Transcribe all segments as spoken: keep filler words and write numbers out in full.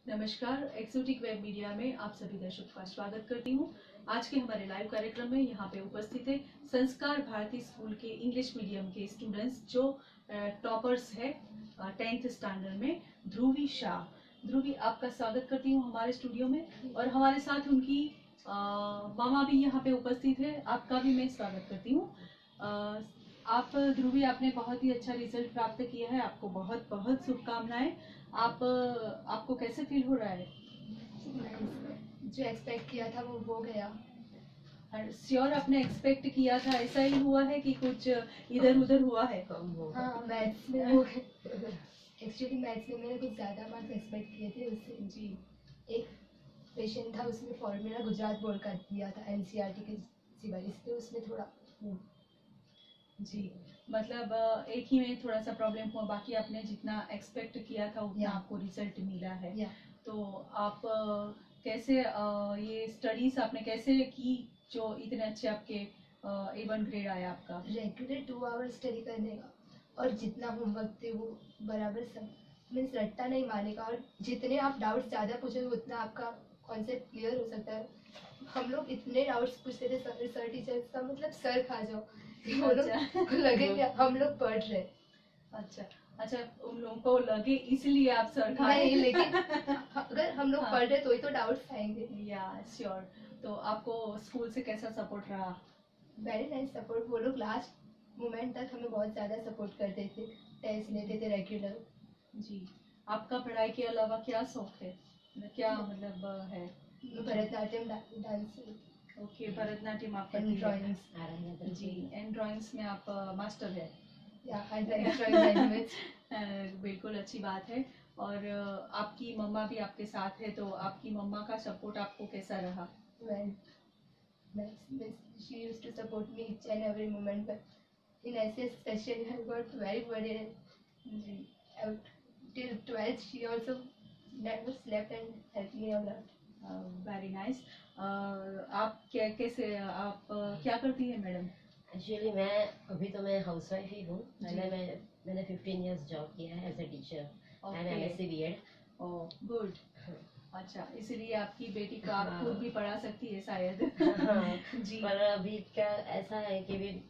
नमस्कार, exotic web media में आप सभी दर्शकों का स्वागत करती हूँ। आज के हमारे लाइव कार्यक्रम में यहाँ पे उपस्थित है संस्कार भारती स्कूल के इंग्लिश मीडियम के स्टूडेंट्स जो टॉपर्स है टेंथ स्टैंडर्ड में, ध्रुवी शाह। ध्रुवी, आपका स्वागत करती हूँ हमारे स्टूडियो में और हमारे साथ उनकी आ, मामा भी यहाँ पे उपस्थित है। आपका भी मैं स्वागत करती हूँ। आप ध्रुवी, आपने बहुत ही अच्छा रिजल्ट प्राप्त किया है, आपको बहुत बहुत शुभकामनाएं। आप आपको कैसे फील हो रहा है? जो एक्सपेक्ट किया था वो हो गया। श्योर आपने एक्सपेक्ट किया था ऐसा ही हुआ है कि कुछ इधर उधर हुआ है? हाँ, मैथ्स में हो गया। एक्चुअली मैथ्स में मैंने कुछ ज़्यादा मार्क्स एक्सपेक्ट किए थे उससे। जी, एक क्वेश्चन था उसमें फॉर्मूला गुजरात बोर्ड का दिया था एनसीईआरटी के सिवाय, इसलिए उसमें थोड़ा जी, मतलब एक ही में थोड़ा सा प्रॉब्लम हुआ, बाकी आपने जितना एक्सपेक्ट किया था उतना आपको रिजल्ट मिला है। तो आप कैसे ये स्टडीज आपने कैसे की जो इतने अच्छे आपके ए वन ग्रेड आया आपका? रेगुलर टू आवर स्टडी करने का और जितना होमवर्क थे वो बराबर सब मीन्स रट्टा नहीं मारने का, और जितने आप डाउट्स ज़्यादा पूछोगे उतना आपका कॉन्सेप्ट क्लियर हो सकता है। हम लोग इतने डाउट्स पूछते थे सर सर टीचर्स का मतलब सर खा जाओ, वो लोग लगे हम लोग पढ़ रहे। अच्छा अच्छा, उन लोगों को लगे इसलिए आप सर खा नहीं, लेकिन अगर हम लोग हाँ। पढ़ रहे तो ही तो डाउट्स आएंगे। या श्योर। तो आपको स्कूल से कैसा सपोर्ट रहा? Very nice support. वो लोग लास्ट मोमेंट तक हमें बहुत ज़्यादा सपोर्ट करते थे, टेस्ट लेते थे रेगुलर। जी, आपका पढ़ाई के अलावा क्या शौक है, क्या मतलब है? भरतनाट्यम डांस। ओके, भरतनाट्यम आप करती हैं? जी, एंड ड्राइंग्स में आप मास्टर है? या आई लाइक ड्राइंग लैंग्वेज। बिल्कुल अच्छी बात है। और आपकी मम्मा भी आपके साथ है, तो आपकी मम्मा का सपोर्ट आपको कैसा रहा? Well, she used to support me each and every moment, but in S S especially I got very worried. जी, till twelfth she also never slept and helped me a lot. Very uh, nice nice. uh, आप क्या कैसे आप uh, क्या करती हैं madam? Actually मैं अभी तो मैं हाउसवाइफ ही हूँ। पहले मैं मैंने फिफ्टीन इयर्स जॉब किया है as a teacher and MSc BEd. Oh good. अच्छा, इसलिए आपकी बेटी को आप खुद भी पढ़ा सकती है शायद। हाँ, जी। पर अभी क्या ऐसा है कि भी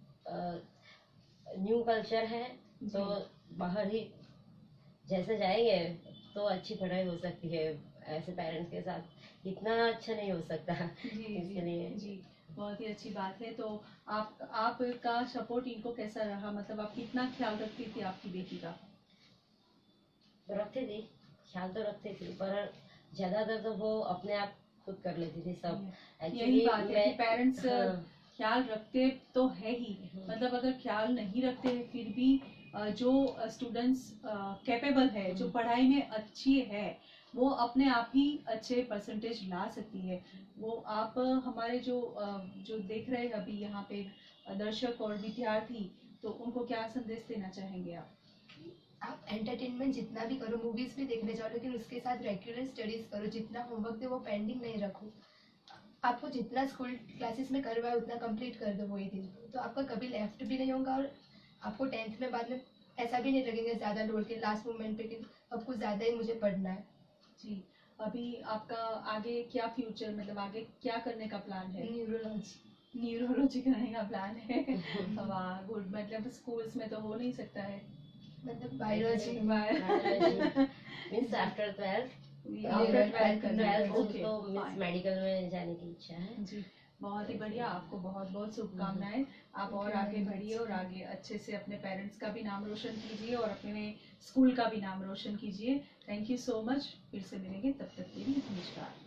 न्यू कल्चर है, तो बाहर ही जैसे जाएंगे तो अच्छी पढ़ाई हो सकती है, ऐसे पेरेंट्स के साथ इतना अच्छा नहीं हो सकता। जी, इसलिए जी, जी, बहुत ही अच्छी बात है। तो आप आपका सपोर्ट इनको कैसा रहा, मतलब आप कितना ख्याल रखती थी आपकी बेटी का? रखती थी, ख्याल तो रखती थी, पर ज्यादातर तो वो अपने आप खुद कर लेती थी सब। यही बात है कि पेरेंट्स ख्याल रखते तो है ही, मतलब अगर ख्याल नहीं रखते हैं फिर भी जो स्टूडेंट्स कैपेबल है, जो पढ़ाई में अच्छी है, वो अपने आप ही अच्छे परसेंटेज ला सकती है। वो आप हमारे जो जो देख रहे हैं अभी यहाँ पे दर्शक और विद्यार्थी, तो उनको क्या संदेश देना चाहेंगे आप? आप एंटरटेनमेंट जितना भी करो, मूवीज भी देखने जाओ, लेकिन उसके साथ रेगुलर स्टडीज करो। जितना होमवर्क है वो पेंडिंग नहीं रखो। आपको जितना स्कूल क्लासेस में करवाए उतना कंप्लीट कर दो वही दिन, तो आपका कभी लेफ्ट भी नहीं होगा और आपको टेंथ में बाद में ऐसा भी नहीं लगेगा ज़्यादा लोड के लास्ट मोमेंट पे कि अब कुछ ज़्यादा ही मुझे पढ़ना है। जी, अभी आपका आगे क्या फ्यूचर, मतलब आगे क्या करने का प्लान है? न्यूरोलॉजी न्यूरोलॉजी करने का प्लान है। वाह गुड। मतलब स्कूल्स में तो हो नहीं सकता है, मतलब biology means after twelfth after twelfth तो मींस मेडिकल में जाने की इच्छा है। जी, बहुत ही बढ़िया, आपको बहुत बहुत शुभकामनाएं। आप और आगे बढ़िए और आगे अच्छे से अपने पेरेंट्स का भी नाम रोशन कीजिए और अपने स्कूल का भी नाम रोशन कीजिए। Thank you so much. फिर से मिलेंगे, तब तक के लिए नमस्कार।